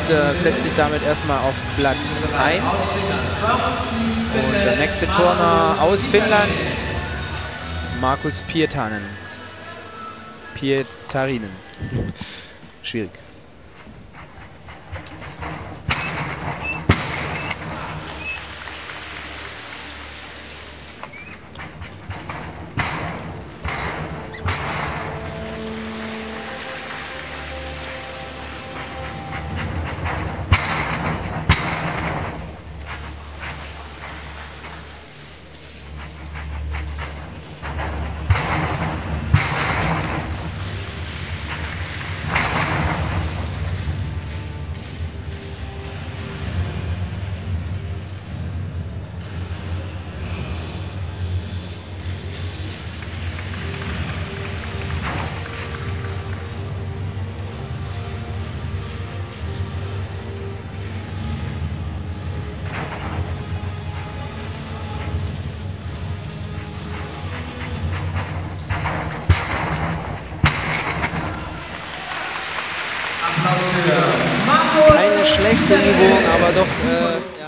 setzt sich damit erstmal auf Platz 1. Und der nächste Turner aus Finnland, Markus Pietarinen. Schwierig. Keine schlechte Übung, aber doch